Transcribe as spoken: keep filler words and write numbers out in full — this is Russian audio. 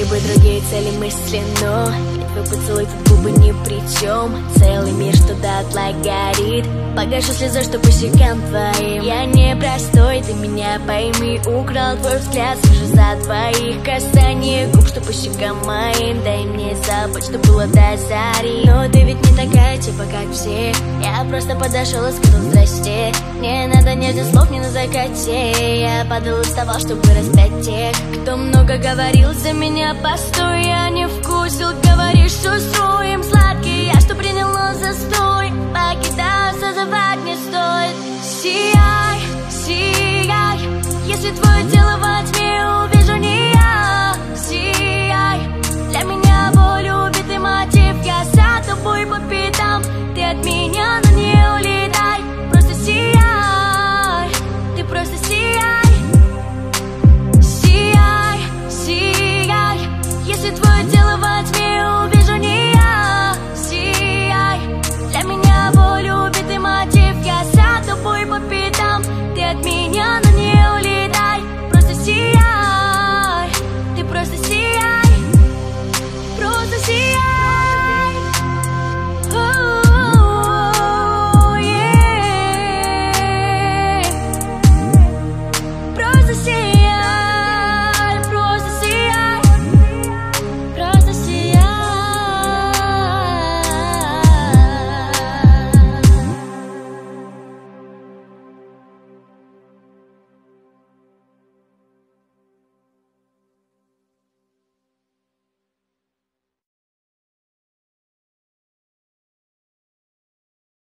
тобой другие цели мысли, но и твой поцелуй в губы ни при чем. Целый мир, что дотла горит, погашу слезу, что по щекам твоим. Я не простой, ты меня пойми. Украл твой взгляд, слежу за твоих касаний губ, что по щекам моим. Дай мне забыть, что было до зари. Но ты ведь не такая, типа как все. Я просто подошел и сказал здрасте. Не надо нежных слов, не на закате. Я падал, уставал, чтобы распять тех, кто много говорил за меня. Постой, я не вкусил, говоришь, что устроим сладкий. Я что принял, но застой. Покидаю, созывать не стоит. Сияй, сияй, если твое тело во тьме.